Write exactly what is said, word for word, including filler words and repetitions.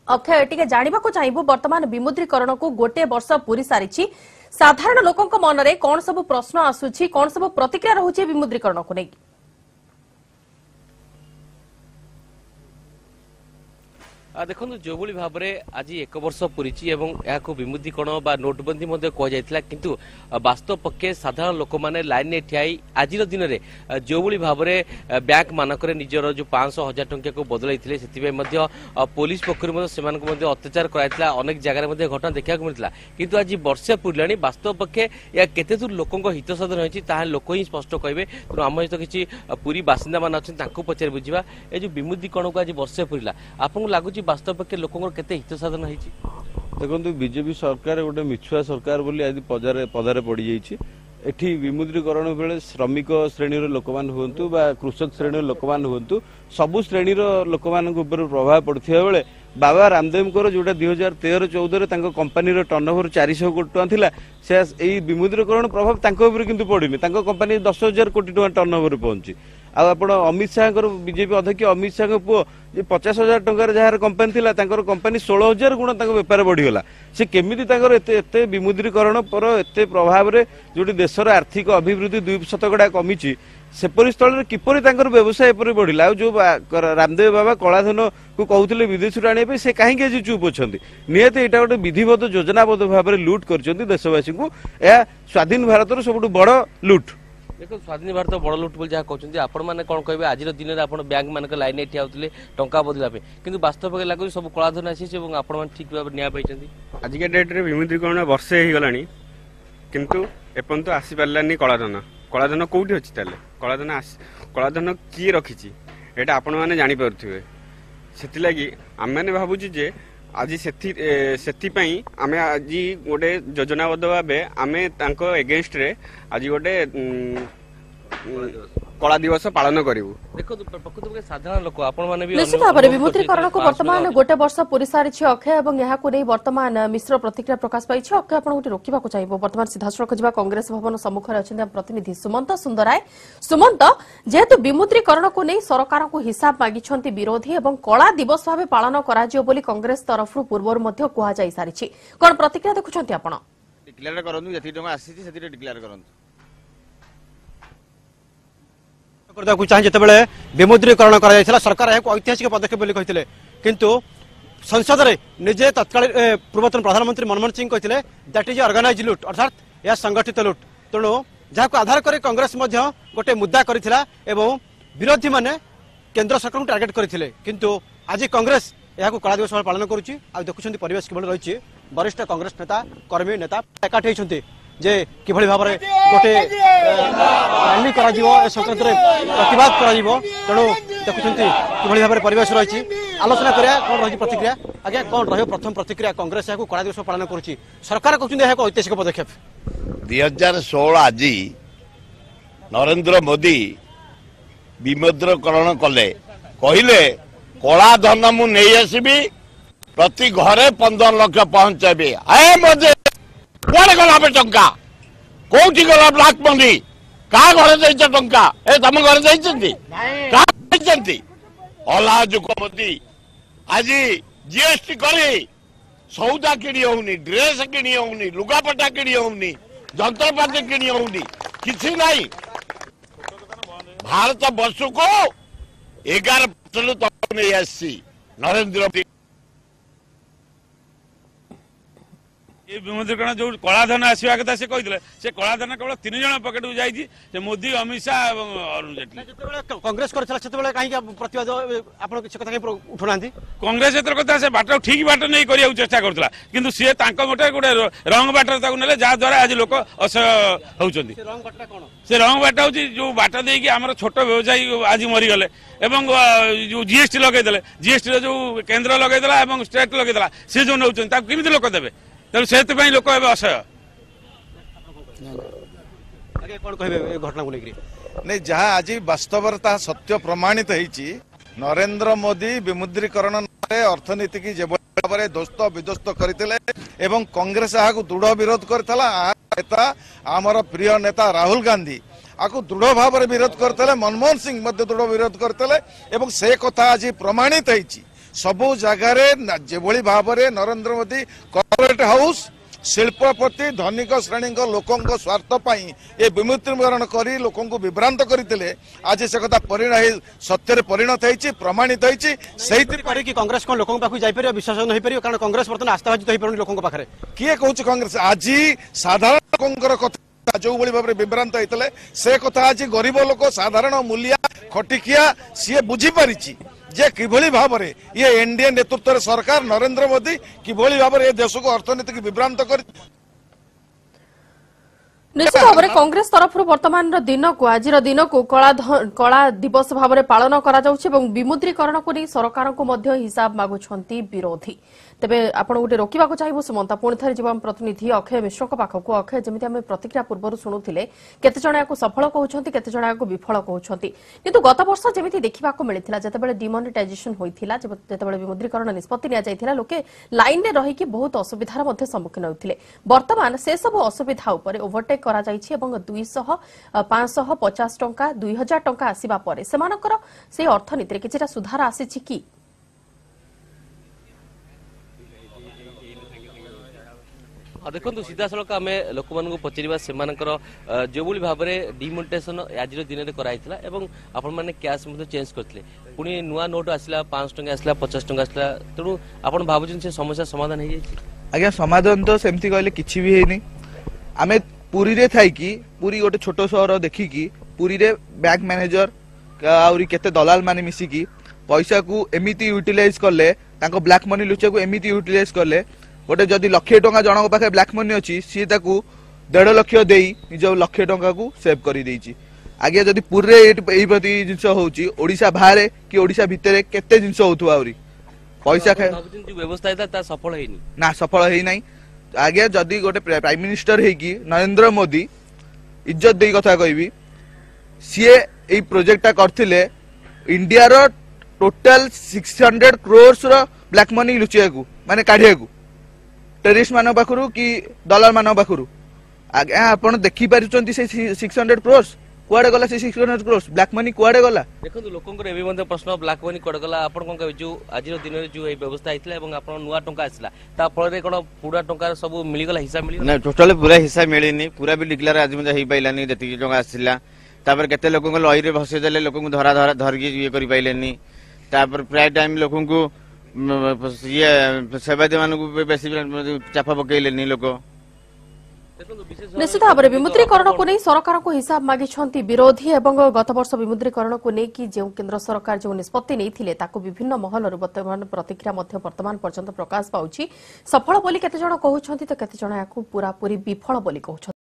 अक्षय टिके जानिबा को चाहिबो वर्तमान विमुद्रीकरण को गोटे वर्ष पूरी सारिछि साधारण लोकंक मनरे कोन सब प्रश्न आसुछि कोन सब प्रतिक्रिया रहउछि विमुद्रीकरण को नै देखो जो भाई भाव में आज एक वर्ष पूरी विमुद्रीकरण बा नोटबंदी कहुला किंतु वास्तव पक्षे साधारण लोक मैंने लाइन में ठियाई आज दिन में जो भाई भाव में बैंक मानक निजर जो पांच सौ हजार टंका को बदल से पुलिस पक्ष से अत्याचार कराइला अनेक जगह घटना देखा मिलता किंतु आज वर्षे पूरा वास्तव पक्षे या केते दूर लोकों हित साधन होती लोक ही स्पष्ट कहे तेणु आम सहित किसी पूरी बासिंदा मान अच्छा पचार बुझा ये जो विमुद्रीकरण को आज वर्षे पूरा आपको लगुच वास्तव पक्षे लोकों केते हित साधन होती देखो बीजेपी सरकार गोटे मिछुआ सरकार बोली आज पदारे पदारे पड़ी जाइए एठी विमुद्रीकरण बेले श्रमिक श्रेणीर लोक मान हुंतु बा कृषक श्रेणीर लोक मान हुंतु सबु श्रेणीर लोक मान ऊपर प्रभाव पड़थिया बेले बाबा रामदेव को जोटा दुई हजार तेरह चौदह कंपानी टर्नओवर चार सौ कोटी टका थिला से विमुद्रीकरण प्रभाव तांको ऊपर किंतु पड़िनी तांको कंपानी दस हजार कोटी टका टर्नओवर पहुंची आप अमित शाह बीजेपी अध्यक्ष अमित शाह पुओ पचास हजार टकर जार कंपानी थिला तांकर कंपानी सोलह हजार गुण बेपार बढ़ीगला से केमिति एते विमुद्रीकरण पर एते प्रभाव रे जोटी देशर आर्थिक अभिवृद्धि दुई शतकड़ा कमी सेपरी स्थल किपरि तांकर व्यवसाय एपरि बढ़िला जो रामदेव बाबा कलाधन को कहते विदेश आने से कहीं आज चुप अच्छा निहत यहाँ गोटे विधिवत योजनाबद्ध भाव में लुट कर देशवासी को यह स्वाधीन भारत सब बड़ लुट देखो स्वाधीन भारत बड़ लुट बोली जहाँ कहते आपण मैंने कौन कहे आज दिन में आप बैंक मान लाइन ठिया होते टंका बदलवाई किंतु वास्तव में लगुच सब कलाधन आसी आपण ठीक भाव न्याय पाई आज के डेट्रे विमुद्रीकरण वर्षे हो गला किंतु एपर्यंत आसी पारानी कलाधन कलाधन कौटी अच्छी ताले कलाधन कलाधन किए रखी एटा आपण मैंने जानीपे से आम मैंने भावुँ जे आज से आम आज गोटे योजनाबद्ध भाव आम एगेन्स्ट रे आज गोटे कला दिवस पालन करूँ देखो प्रकृत साधारण लोक निश्चित भाव में विमुद्रीकरण को वर्तमान गोटे वर्ष पूरी सारी अक्षय और यहाँ वर्तमान मिश्र प्रतिक्रिया प्रकाश पाई अक्षय आप गोटे रोकवा चाहिए वर्तमान सीधासख जा कांग्रेस भवन सम्मुखें अच्छा प्रतिनिधि सुमंत सुंदराय सुमंत जेहेतु विमुद्रीकरण को नहीं सरकार को हिसाब मागिछंती विरोधी और कला दिवस भाव पालन कर कांग्रेस तरफ पूर्व कहुई सारी कौन प्रतिक्रिया देखुं आप डिक्लेयर करंतु जति टंका आसी सेति डिक्लेयर करंतु चाहिए जिते विमुद्रीकरण कर सरकार ऐतिहासिक पदक्षेप कहते किंतु संसद में निजे तत्काल पूर्वतन प्रधानमंत्री मनमोहन सिंह कहते दैट इज ऑर्गेनाइज लुट अर्थात यह संगठित लुट तेणु जहाँ आधार कर कांग्रेस गोटे मुद्दा करथिला एवं विरोधी माने केंद्र सरकार को टार्गेट करथिले किंतु आज कांग्रेस यह कला दिवस पालन करुच्ची देखुं परिवेश किभଳି रही वरिष्ठ कांग्रेस नेता कर्मी नेता एकाठी होती जे किभଳି भाव में गोटे रैली कर संक्रांत प्रतिवाद कर तेणु देखुं किभଳି भाव में परिवेश रही आलोचना करा कौन रही प्रतिक्रिया आज्ञा कौन रही प्रथम प्रतिक्रिया कांग्रेस यहाँ कला दिवस पालन करुच्ची सरकार कहते हैं ऐतिहासिक पदक्षेप दुई हजार षोल आज नरेंद्र मोदी विमुद्रीकरण कले कहले कला धन मु नहीं आसबि प्रति घरे पंद्रह लक्ष पहुंचाबी ए मजे कुआडे गला बे टंका कोठी गला ब्लैक मनी का घरे देइछ टंका ए तम घरे देइछंती का देइछंती अलाजुक मोदी आज जीएसटी करी सौदा किणी होउनी ड्रेस किणी होउनी लुगापटा किणी होउनी जंत्रपाति किणी होउनी किछि नाही भारत वर्ष को एगार परसेंट तक नहीं आसी नरेंद्र मोदी विमुद्रीकरण जो कलाधन आसवा कथा से कहते से कलाधन केवल तीन जन पकेट को जाइए मोदी अमित शाह और अरुण जेटली कांग्रेस करथिला कहीं प्रतिवाद आपण किछ कथा उठुना कांग्रेस एतर कथा से बाट ठीक बाट नहीं करिया चेष्टा करथला किंतु से तांको गोटे गोटे रंग बाट ताको नेले जा द्वारा आज लोक असह्य होउचंदी से रंग बाटटा कोन से रंग बाट होची जो बाट देई कि हमर छोट व्यवसायी आज मरि गले एवं जो जीएसटी लगै देले जीएसटी जो केंद्र लगै देला एवं स्टेट लगै देला से जो नउचंदी ता किमिति लोक देबे तेणु से लोक असह्य कौन कहे घटना को लेकर नहीं जहाँ आज वास्तवता सत्य प्रमाणित होती नरेंद्र मोदी विमुद्रीकरण अर्थनीति की जो भाव में दोस्त विध्वस्त करते एवं कांग्रेस यहाँ दृढ़ विरोध करता आमर प्रिय नेता राहुल गांधी आपको दृढ़ भाव में विरोध करते मनमोहन सिंह दृढ़ विरोध करते से कथा आज प्रमाणित होती सबु जगार जेभली भाव में नरेंद्र मोदी कॉर्पोरेट हाउस शिल्पपति धनिक श्रेणी लोकों स्वार्थ ये विमुद्रीकरण कर लोकों को विभ्रांत करते आज से कथा परिणत सत्य परिणत होती प्रमाणित होती कि कांग्रेस कौन लोकों पाखु जाई परियो विश्वास नहीं परियो कारण कांग्रेस बर्तमान आस्था भाजित हो पारे लोकों पाखे किए कहूँ कांग्रेस आज साधारण लोकों कथा जो भाव में विभ्रांत होते से कथा आज गरीब लोक साधारण मूलिया खटिकिया सी बुझी पारी जे किभली भाव में ये एनडीए नेतृत्व सरकार नरेंद्र मोदी किभली भाव में देश को अर्थनीति विभ्रांत कर निश्चित भाव में कांग्रेस तरफ वर्तमान दिन को आज दिन को कला कला दिवस भाव में पालन करा जाउछि एवं विमुद्रीकरण को नहीं सरकार को मध्य हिसाब मागुछंती विरोधी तेबे आपण गोटे रोकवा चाहिए सुमंता पुणी थे जीवन प्रतिनिधि अक्षय मिश्र पाखक अक्षय जमी आम प्रतिक्रिया पूर्व शुणुले केते जण या सफल कहते केते जण या विफल कहते किंतु गत वर्ष जमी देखा मिलता जितेबाला डिमोनेटाइजेशन होता जितेबाला विमुद्रीकरण निष्पत्ति निया लोके लाइन में रहीकि बहुत असुविधार सम्मुखीन होते वर्तमान से सब असुविधा उपर ओभरटेक करा जाइछि एवं दुईश पांच पचास टंका दुई हजार टंका आसिबा परे सेमानकर से अर्थनीति किछिटा सुधार आसिछि कि हाँ देखो सीधा सड़क आम लोक मान पचारा से जो भाव में डिमोनेटाइजेशन आज दिन में कराई आपण मैंने कैश चेंज करते पुणी नुआ नोट आसला पांच टंका आसला पचास टंका आसला तेणु आप भावुन से समस्या समाधान हो जाए आज्ञा समाधान तो सेमती कहले किछि भी हेनी आमे पुरी रे थाई कि पुरी गोटे छोट सहर देखिकी पुरी रे बैंक मैनेजर आउरी केते दलाल माने मिसिकी पैसा को एमिति यूटिलाइज करले तांको ब्लैक मनी लुचे को एमिति यूटिलाइज करले गोटे जदि लक्षे टंका जनक पाखे ब्लैक मनी अच्छी सी ताकू देढ़ लक्ष देई निज लक्षे टंका को सेव कर देइची आगे जदि पुरी रे एई प्रति जिंस होउची ओडिसा बाहर कि ओडिसा भितर केते जिंस होतु आउरी पैसा खाए व्यवस्था था सफल हेनी ना सफल हेई नाही आगे जदि गोटे प्राइम मिनिस्टर हेकी नरेंद्र मोदी इज्जत दे कथा कहबी सीए ए प्रोजेक्ट करथिले इंडिया रो टोटल सिक्स हंड्रेड क्रोर्स रो ब्लैक मनी लुचिया को माने काढिया को टेरिस्ट मान पाखरु कि दलाल मान पाखरु आगे आपण देखि पारुचंती से सिक्स हंड्रेड क्रोर्स कुआडे गला से six hundred crores black money कुआडे गला देखो लोकंकर एबे मध्ये प्रश्न ब्लैक मनी कुआडे गला आपण कोन कहबे जो आज दिन रे जो ए व्यवस्था आइतला एवं आपण नुवा टंका आसला ता फल रे कोन पूरा टंका सब मिली गला हिसाब मिली ना टोटल पूरा हिसाब मिलिनी पूरा भी डिक्लेयर आज मध्ये हेई पाइलानी जति टंका आसिला तापर केते लोकन को लई रे भसे देले लोकन को धरा धरा धर के ये करि पाइलेनी तापर प्राय टाइम लोकन को ये सेवादी मान को बेसी चापा पकैलेनी लोक निश्चित भाव में विमुद्रीकरण को नहीं सरकार को हिसाब मागिछंती विरोधी एवं गत वर्ष विमुद्रीकरण को लेकिन जो केंद्र सरकार जो निष्पत्ति नहीं ताको विभिन्न महल वर्तमान प्रतिक्रिया वर्तमान पर्यंत प्रकाश पाउछि सफल बोली केते जण कहउछंती तो केते जण याकू पूरा पूरी विफल बोली कहउछंती।